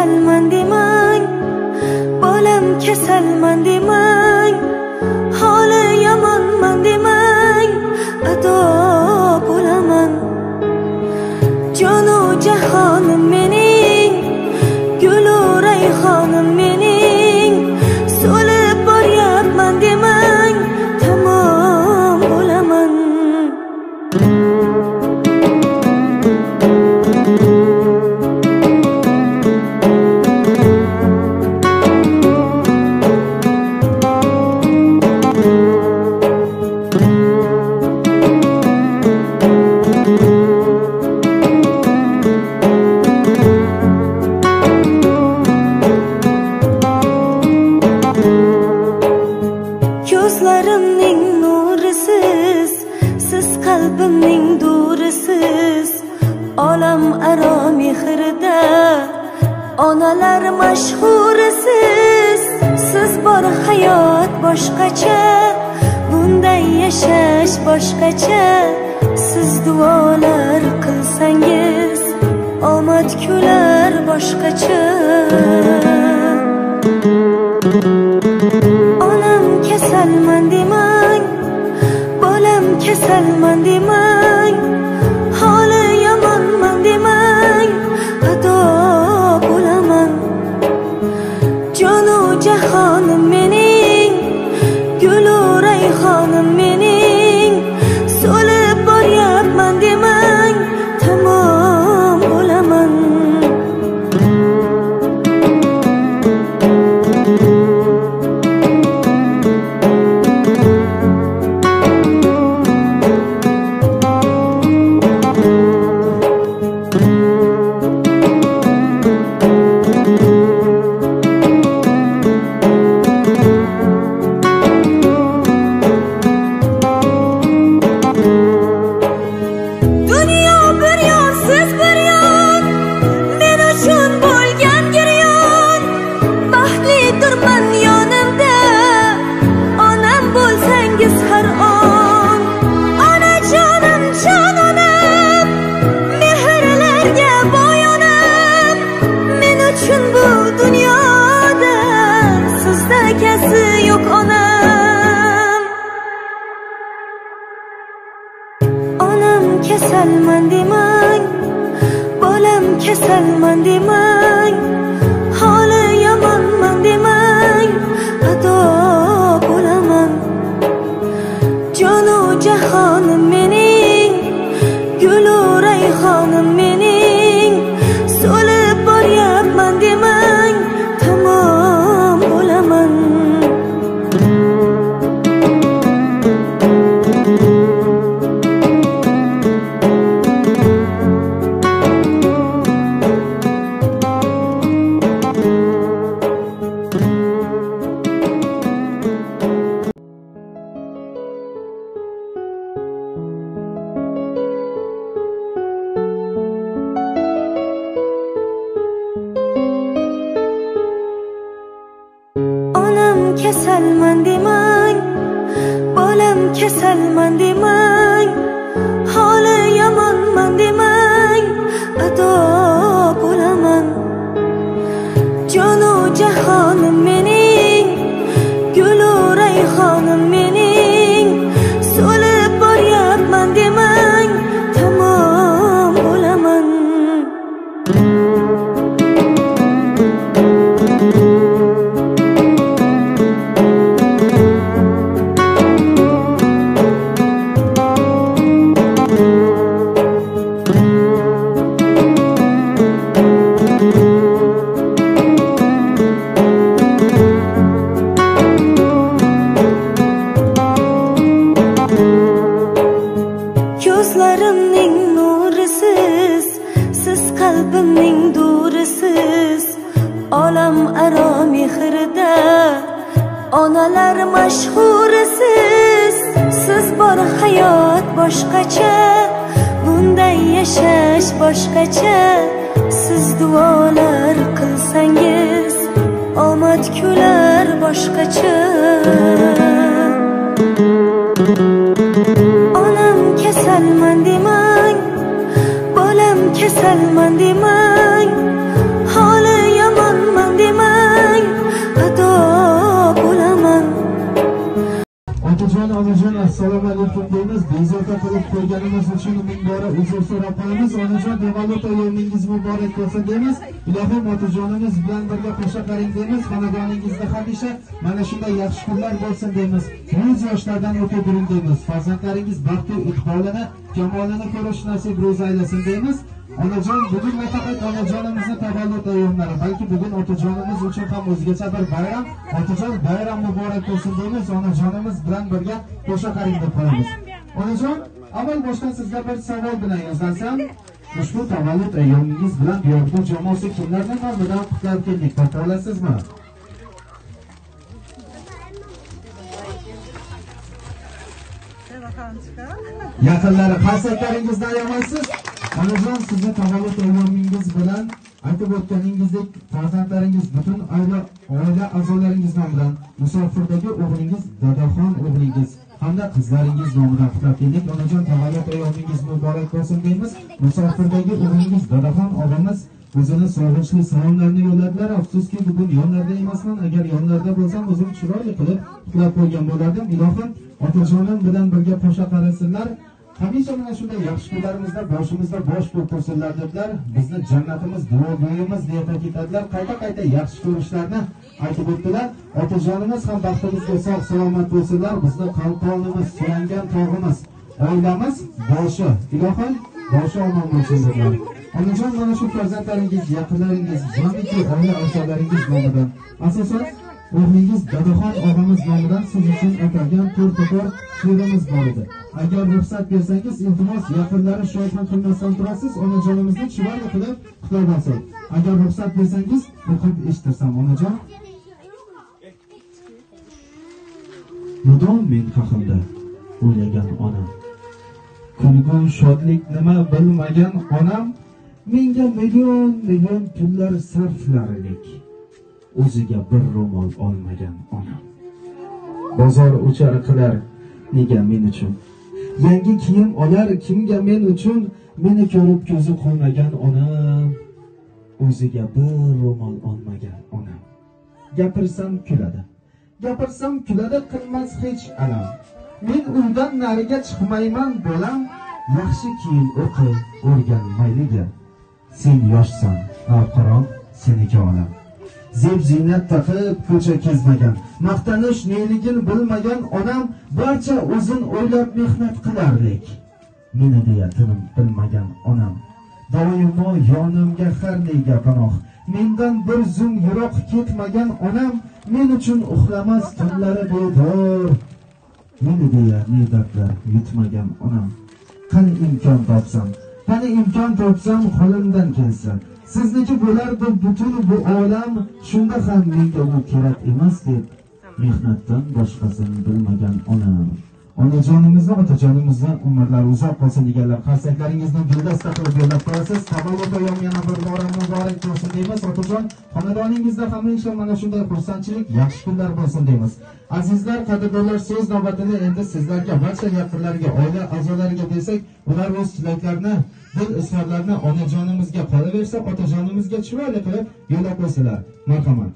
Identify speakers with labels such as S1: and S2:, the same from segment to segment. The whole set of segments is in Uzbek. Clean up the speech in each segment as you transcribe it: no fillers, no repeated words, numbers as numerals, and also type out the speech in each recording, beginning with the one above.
S1: kasalman demang, bolam kasalman demang, holi yomonman demang, ado bo'laman. Jonu jahonim mening, gulu rayhonim mening, so'lib boryapman demang, tamom bo'laman. Ko'zlarimning nurisiz, siz qalbimning durisiz, olam aro mehrida onalar mashhurisiz. Siz bor hayot boshqacha, bunday yashash boshqacha. Siz duolar qilsangiz, omad kular boshqacha. Onam kasalman demang, bolam kasalman demang, holi yomonman demang, ado bo'laman. Jonu jahonim mening, gulu rayhonim mening, so'lib boryapman demang, tamom bo'laman. Kasalman demang, bolam kasalman demang, holi yomonman demang, ado bo'laman. Jonu jahonim mening, gulu rayhonim mening, so'lib boryapman demang, tamom bo'laman. Kasalman demang, bolam kasalman demang, holi yomonman demang, ado bo'laman. Jonu jahonim mening, gulu rayhonim mening, so'lib boryapman demang, tamom bo'laman. Ko'zlarimning nurisiz, siz qalbimning durisiz, olam aro mehrida onalar mashhurisiz. Siz bor hayot boshqacha, bunday yashash boshqacha. Siz duolar qilsangiz, omad kular boshqacha. Onam kasalman demang, bolam kasalman demang, holi yomon
S2: onajon assalomu alaykum deymiz. Bezovta qilib qo'yganimiz uchun ming bora uzr so'rab qolamiz. Onajon tavallud o'yiningiz muborak bo'lsin deymiz. Ilohim otajonimiz bilan birga qo'sha qaring deymiz. Xonadoningizda hamisha mana shunday yaxshi kunlar bo'lsin deymiz. 100 yoshlardan o'tib yuring deymiz. Farzandlaringiz baxtu iqbolini, jamolini ko'rish nasib ro'z aylasin deymiz. Onajon bugun nafaqat onajonimizni tavallud ayyomlari, balki bugun otajonimiz uchun ham o'zgacha bir bayram. Otajon bayram muborak bo'lsin deymiz. Onajonimiz bilan birga qo'sha qaring deb qolamiz. Onajon, avval boshdan sizga bir savol bilan yozarsam, ushbu tavallud ayyomingiz bilan Diyorbekir jamoasi kimlarni nomidan qutlab keldik, topa olasizmi? Yaqinlari qarsaklaringizdan ayamaysiz. Onajon, sizni tavallud ayyomingiz bilan aytib o'tganingizdek, farzandlaringiz, butun oila a'zolaringiz nomidan, musofirdagi o'g'lingiz, dadaxon o'g'lingiz hamda qizlaringiz nomidan qutlab keldik. Onajon, tavallud ayyomingiz muborak bo'lsin deymiz. Musofirdagi o'g'lingiz, dadaxon og'amiz o'zini sog'inchli salomlarni yo'lladilar. Afsuski bugun yonlarida emasman. Agar yonlarida bo'lsam, o'zim chiroyli qilib qutlab qo'ygan bo'lardim. Ilohim otajonim bilan birga qo'sha qarasinlar. Hamisha mana shunday yaxshi kunlarimizda boshimizda bosh bo'lib tursinlar dedilar. Bizni jannatimiz, duogo'yimiz deb ta'kidladilar. Qayta yaxshi ko'rishlarni aytib o'tdilar. Otajonimiz ham baxtimizga sog' salomat bo'lsinlar. Bizni qalqonimiz, suyangan tog'imiz, oilamiz boshi. Ilohim boshi omon bo'lsin dedilar. Onajon, mana shu farzandlaringiz, yaqinlaringiz, jamiki oila a'zolaringiz nomidan, asosan o'g'lingiz Dadaxon og'amiz nomidan siz uchun atalgan to'rtaqor she'rimiz bor edi. Agar ruxsat bersangiz, iltimos yaqinlari sho'rxon qilmasdan turasiz, onajonimizni chiroyli qilib qutlab olsak. Agar ruxsat bersangiz, o'qib eshitirsam onajon. Mudom men haqimda o'ylagan onam, kulgu shodlik nima bilmagan onam, menga million pullar sarflarlik, o'ziga bir ro'mol olmagan onam. Bozor o'char qilar nega men uchun, yangi kiyim olar kimga men uchun, meni ko'rib ko'zi qolmagan onam, o'ziga bir ro'mol olmagan onam. Gapirsam kuladi qilmas hech alam. Men uydan nariga chiqmayman bolam, yaxshi kiyim o'qi o'rgan mayliga. Sen yoshsan, aqron seniki olam. Zeb ziynat taqib ko'cha kezmagan, maqtanish neligin bilmagan onam, barcha o'zin o'ylab mehnat qilarlik. Meni deya tinim bilmagan onam, doimo yonimga har nega panoh. Mendan bir zum yiroq ketmagan onam, men uchun uxlamas tunlari bedor. Meni deya ne'matlar yutmagan onam, qani imkon topsam qo'limdan kelsa, sizniki bo'lardi butun bu olam, shunda ham menga bu kerak emas deb mehnatdan boshqasini bilmagan onam. Onajonimizni, otajonimizni umrlari uzoq bo'lsin deganlar, qarsaklaringizni guldasta qilib yo'llab qo'yasiz. Tavallud ayyom yana bir bora muborak bo'lsin deymiz. Otajon, xonadoningizda hamisha mana shunday xursandchilik, yaxshi kunlar bo'lsin deymiz. Azizlar, qadrdonlar, so'z navbatini endi sizlarga, barcha yaqinlarga, oila a'zolariga bersak, ular o'z tilaklarini, dil izhorlarini onajonimizga qolaversa, otajonimizga chiroyli qilib yo'llab qo'ysalar. Marhamat.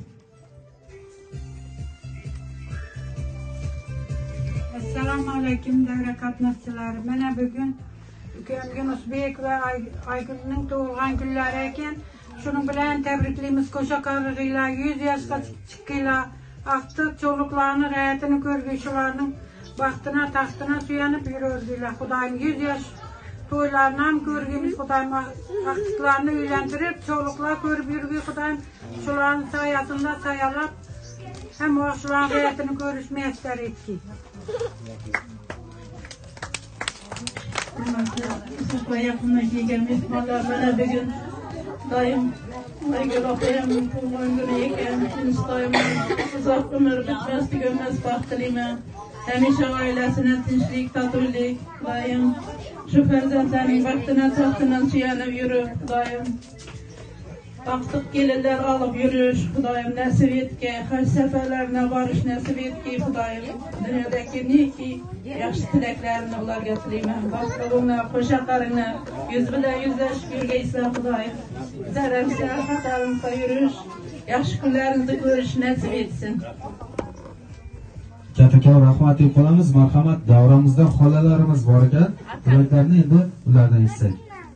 S3: Assalomu alaykum davra qatnashchilari. Mana bugun ukam Yunusbek va Aygulning tug'ilgan kunlari ekan. Shuning bilan tabriklaymiz. Qo'sha qarg'inglar, 100 yoshga chiqqinglar. Aqtiq cho'luqlarni, rayatini ko'rguvchilarning baxtina, taxtina suyanib yurardinglar. Xudoyim 100 yosh to'ylarni ham ko'rgimiz, Xudoyim aqtiqlarni uylantirib, cho'luqlar ko'rib yurgi, Xudoyim shularning soyasida sayalab ham shularning rayatini ko'rish muyassar etdi.
S4: Sizga yaqindan kelgan mehmonlar mana bugun doim Aygul opamning tug'ilgan kuni ekan. Doim uzoq umr bitmas tugamas baxt tilayman. Hamisha oilasini tinchlik, totuvlik, doim shu farzandlarning baxtidan, so'qtidan suyanib yurib, doim aqtiq kelinlar olib yurish, Xudoyim nasib etgay, haj safarlarına borish nasib etgay, Xudoyim dunyodagi neki yaxshi tilaklarini ularga tilayman. Boshqalarga qo'shaqlarini yuz bilan yuzlashib yurgaysizlar, Xudoyim zaramsa, xatorimsa yurish, yaxshi kunlaringizni ko'rish nasib etsin.
S2: Kattakon rahmat deb qolamiz. Marhamat, davramizda xolalarimiz bor ekan. Ularni endi ulardan eshitsak.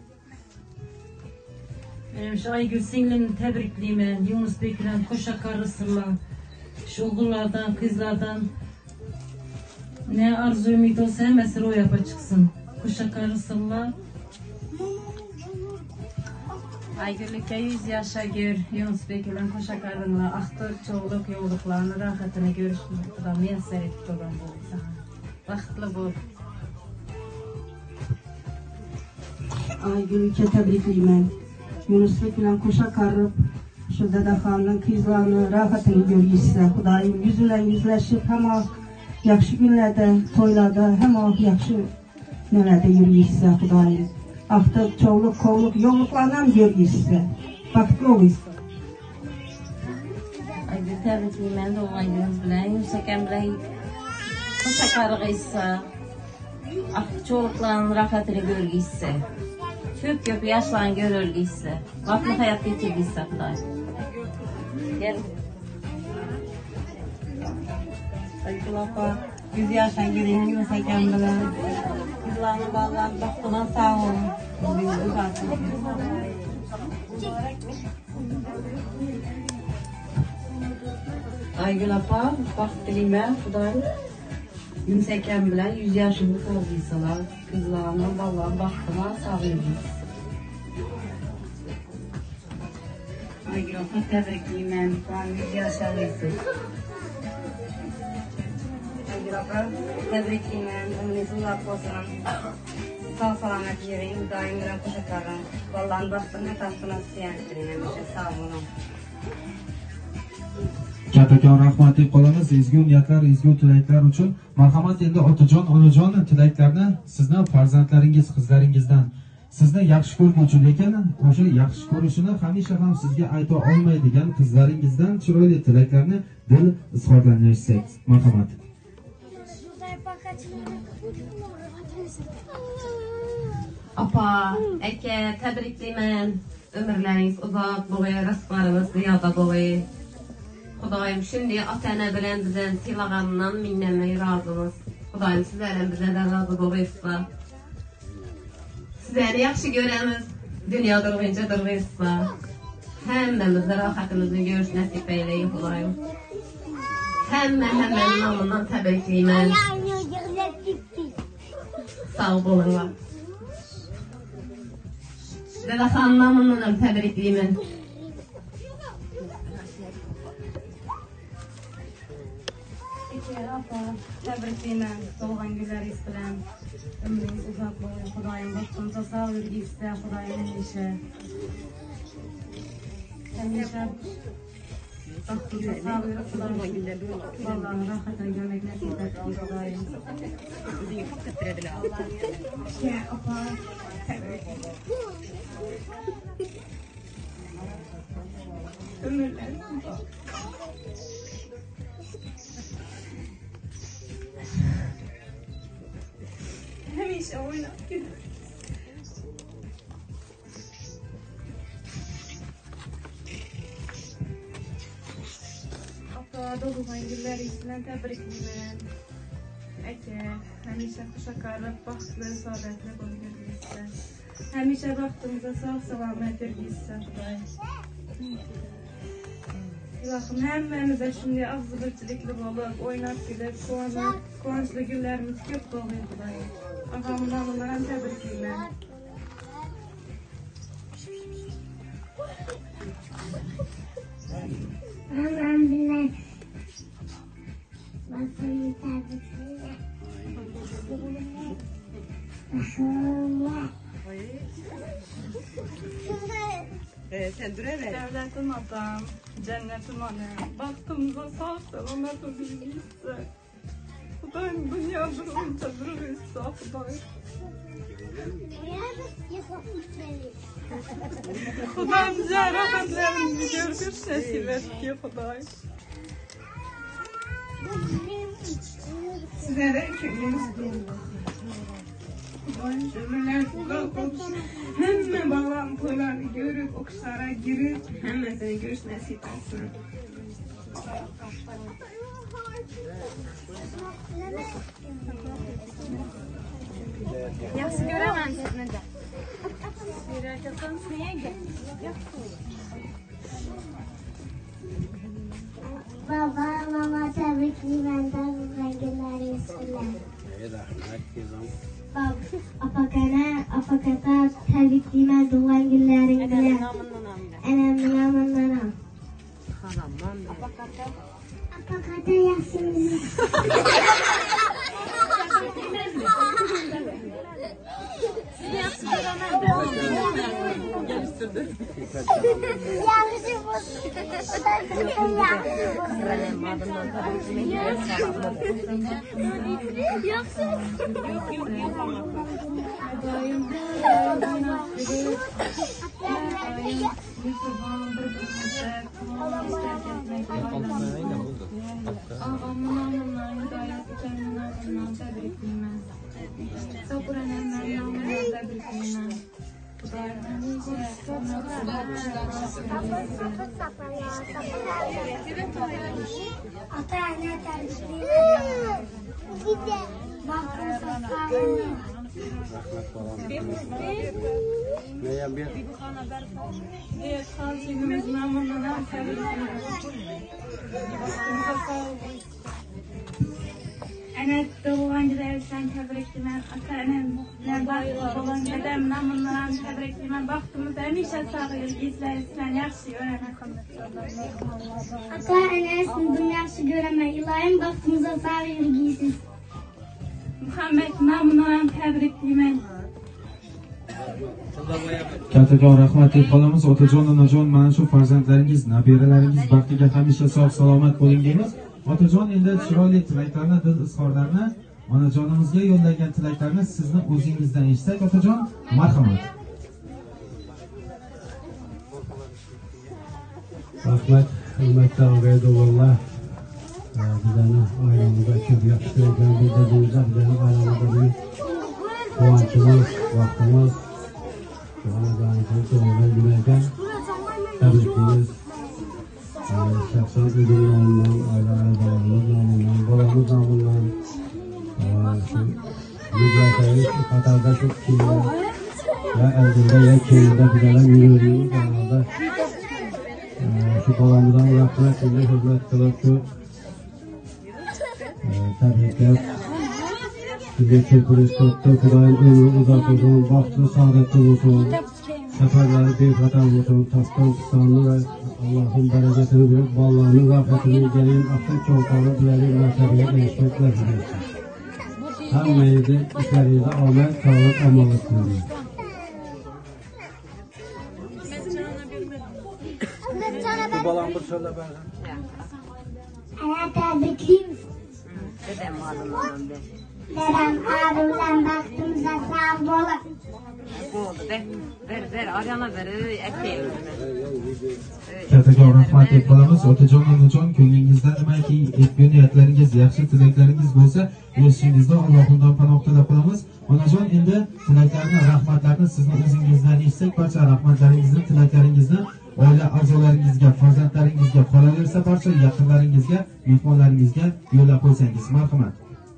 S5: Şu Aygül singlimni tabriklayman. Yunus Bek bilan qo'sha qarasizlar. Shu o'g'illardan, qizlardan ne arzu umid olsa hammasi ro'yobga chiqsin. Qo'sha qarasizlar. Aygül aka 100 yashagir. Yunus Bek bilan qo'sha qaranglar. Axtir cho'g'liq yo'qliqlarni rohatini ko'rishni Xudo muyassar etib turgan bo'lsin. Baxtli bo'l.
S6: Aygül aka tabriklayman. Yunus Bek bilan qo'sha qarib, shu dadaxonning qizlarini rohatini ko'rgizsa, Xudoyim yuz bilan yuzlashib, hamma yaxshi kunlarda, to'ylarda, hamma yaxshi nelarda yurgizsa, Xudoyim. Axtir cho'g'liq, qovliq, yo'qliqlarni ham ko'rgizsa, baxtli bo'lsin.
S5: Aygül tabriklayman doğan gününüz bilan. Yunus akam bilan qo'sha qarg'izsa, axtir cho'g'liqlarni rohatini ko'rgizsa. Köp yaşlan görürgiyse, vakti hayat geçirgiyse Xudoy. Gel. Aygül apa, 100 yaşlan gidin Yunus akam bilan. Kızlarını bağlan, baxtına sağ olun. Aygül apa, baxt dilayman Xudoy. Yunus akam bilan 100 yaşını to'ldirsalar, qizlarni, bolalarni baxtına sağ olun. Aygül apa tabriklayman, 100 yaşarysiz. Aygül apa tabriklayman, umringiz uzoq bo'lsin. Sağ salomat yuring, doim bilan qo'sha qarang. Bolalarni baxtini, taxtini suyantiring, sağ olun.
S2: Kattakon rahmat deb qolamiz. Ezgu niyatlar, ezgu tilaklar uchun. Marhamat, endi otajon, onajon tilaklarni sizni farzandlaringiz, qizlaringizdan sizni yaxshi ko'rguvchi, lekin o'sha yaxshi ko'rishini hamisha ham sizga ayta olmaydigan qizlaringizdan chiroyli tilaklarni dil izhorlarini eshitsak. Marhamat.
S5: Apa, aka tabriklayman. Ömürleriniz uzoq bo'lsin, rizqlarimiz ziyoda bo'lsin. Xudoyim shunday ota-ona bilan bizdan siylag'andan minnatli rozimiz. Xudoyim sizlardan bizdan rozi bo'linglar. Sizlarni yaxshi ko'ramiz. Dunyoda turguncha turg'izlar. Hammamizni rohatimizni ko'rish nasib aylang Xudoyim. Hammaning nomidan tabriklayman. Sağ bo'linglar. Dadaxon nomidan tabriklayman. Apa, tabriklayman doğan günleringiz bilan. Ömrünüz uzoq bo'lsin. Xudoyim baxtinizni sog' yurgizsa, Xudoyim hamisha baxtinizni sog' yurib, Xudoyim rohatini ko'rmak nasib etsin, Xudoyim. Apa,
S4: Hamisha o'ynab ketadi. Apa, doğan günleringiz bilan tabriklayman. Aka, hamisha qo'sha qarab, baxtli, saodatli bo'linglar. Hamisha baxtimizda sog' salomat yurgizsa, Xudoy. Ilohim hammamizda shunday afzalchilikli bo'lib, o'ynab kulib, quvonchli kunlarimiz ko'p bo'lsin, Xudoy. Ağamın oğullarını tabriklayman.
S7: Anam bilen basını tabriklayman. Maşallah.
S4: Sen dur evet. Devletin adam, cennetin anam. Baktığımıza sağ selamet olursa. Xudoyim dunyoda uncha durursa, Xudoyim. Xudoyim jarohatlarimizni ko'rgach nasib etdi, Xudoyim. Sizlarga ko'nglingiz Xudoyim ömürleriniz uzoq bo'lsin. Hamma bolalarning to'ylarini ko'rib, o'qishlarga kirib, hammasini ko'rish nasib etsin.
S8: Yaxshi ko'raman sizni.
S7: Baba, mama tabriklayman tug'ilgan kunlaringiz bilan. Apakata tabriklayman tug'ilgan kunlaring bilan. Anamning nomidan ham. Apakata yaxshimisiz?
S8: Yaxshi ko'raman.
S7: Yaxshi bo'lsin. Ata-ana tabriklayman.
S8: Ana tug'ilgan kunlaringizdan tabriklayman. Aka-onam tug'ilgan dadam nomidan tabriklayman. Baxtimiz hamisha sog' yurgizlaringizdan yaxshi ko'raman.
S7: Ata-ana sizni yaxshi ko'raman. Ilohim baxtimizga sog' yurgizsiz.
S8: Muhammad nomidan tabriklayman.
S2: Kattakon rahmat deb qolamiz. Otajon, onajon, mana shu farzandlaringiz, nabiralaringiz baxtiga hamisha sog' salomat bo'ling deymiz. Otajon, endi chiroyli tilaklarni, dil izhorlarini, onajonimizga yo'llagan tilaklarni sizni o'zingizdan eshitsak, otajon, marhamat.
S9: Rahmat, hurmatli Ubaydulloh. Bizani oilamizga ko'p yaxshi ko'rgan bildirdingizlar. Bizani oilamizda quvonchimiz, vaqtimiz, onajonimizni tug'ilgan kuniga tabriklaymiz. Shaxsan o'zim nomidan, oila a'zolarimiz nomidan, bolamiz nomidan, shu Qatarda shu kiyimda va Eldinda ya kiyimda bizlar yuruvdik. Shu bolamizdan rahmat, shunday xizmat qilib shu tabriklab sizga ko'pirish qilibdi. Xudoyim umri uzoq bo'lsin, baxtli saodatli bo'lsin, safarlari bexatar bo'lsin, Tashkentistonni va Allohning barakatini berib, bolalarning rohatini egalayim, aql cho'nqog'i bilan martabaga erishmak nasib etsin. Hammangizni ishlaringizda omad, sog'lik, omonat tilayman.
S2: Balam bir so'zlab ber.
S7: Ana tabriklaymiz. Dedem Harun'dan baxtimizga sog' bo'lib.
S2: Kattakon rahmat deb qolamiz. Otajon, onajon, ko'nglingizda nimaki etgan niyatlaringiz, yaxshi tilaklaringiz bo'lsa, erishingizda Allohdan panoh tilab qolamiz. Onajon, endi tilaklarni, rahmatlarni sizni o'zingizdan eshitsak, barcha rahmatlaringizni, tilaklaringizni oila a'zolaringizga, farzandlaringizga, qolaversa barcha yaqinlaringizga, mehmonlaringizga yo'llab qo'ysangiz, marhamat.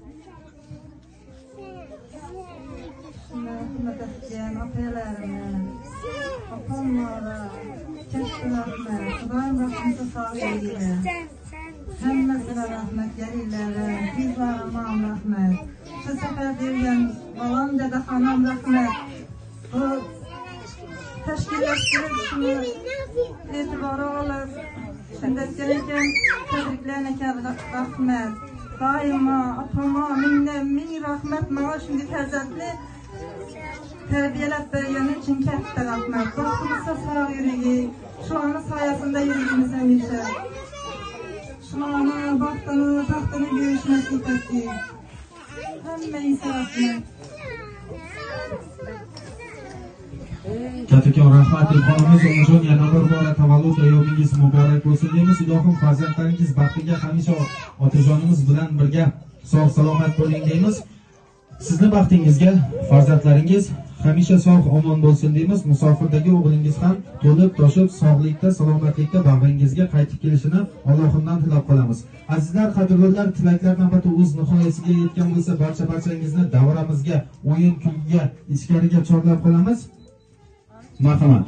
S3: Xudoyim baxtimizni sog' eylesin. Hammasine rahmet, gelirlere, bizlerime rahmet. Şu sefer diyen babam dede hanım rahmet. Bu teşkilleştirip şunu itibarı olur. Şimdi gelirken tebriklerine rahmet. Daima, atama, min rahmet bana şimdi terzatli terbiyelep vergeni için katta rahmet. Baxtımızda sağ yürüyü, şu anın sayesinde yürüyümüz hemşe. Şu anın baxtını, taxtını görüşmesi ettik. Hammaysa rahmet.
S2: Kattakon rahmat deb qolamiz. Onajon, yana bir bora tavallud ayyomingiz muborak bo'lsin deymiz. Ilohim farzandlaringiz baxtiga hamisha otajonimiz bilan birga sog' salomat bo'ling deymiz. Sizni baxtingizga farzandlaringiz hamisha sog' omon bo'lsin deymiz. Musofirdagi o'g'lingiz ham to'lib toshib sog'likda, salomatlikda bag'ringizga qaytib kelishini Allohimdan tilab qolamiz. Azizlar, qadrlilar, tilaklar navbati o'z nihoyasiga yetgan bo'lsa, barchangizni davramizga, o'yin kulgiga, ichkariga chorlab qolamiz. Marhamat.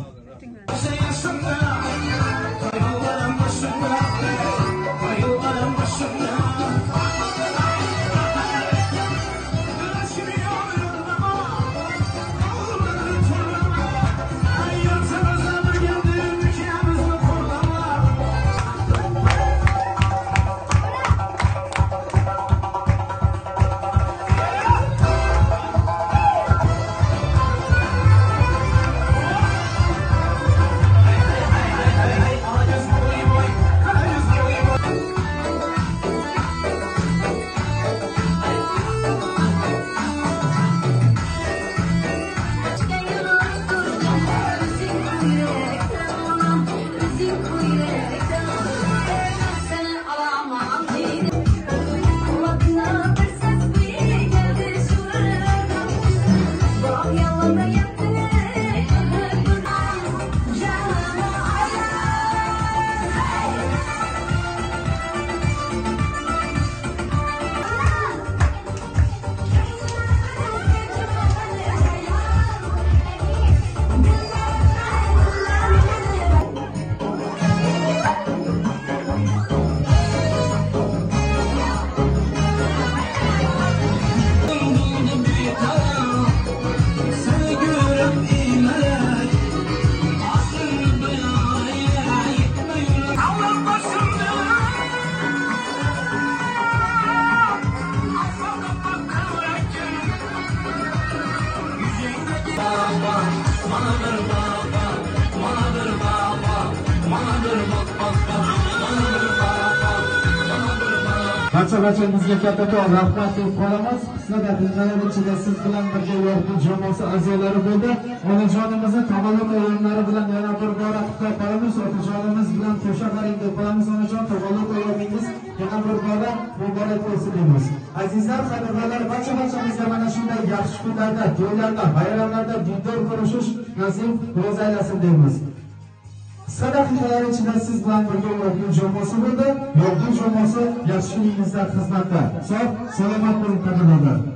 S2: Barchamizga kattakon rahmat deb qolamiz. Qisqa daqiqalar ichida siz bilan birga yorqin jamoasi a'zolari bo'ldi. Onajonimizni tavallud o'yinlari bilan yana bir bora qutlab qolamiz. Otajonimiz bilan qo'sha qaring deb qolamiz. Onajon, tavallud o'yiningiz yana bir bora muborak bo'lsin deymiz. Azizlar, qadrlalar, barchamizga mana shunday yaxshi kunlarda, to'ylarda, bayramlarda diydor ko'rishish nasib ro'za aylasin deymiz. Qisqa daqiqalar ichida siz bilan birga yorqin jamoasi bo'ldi. Yorqin jamoasi yaxshi kuningizda xizmatda. Sog', salomat bo'ling qadrlalar.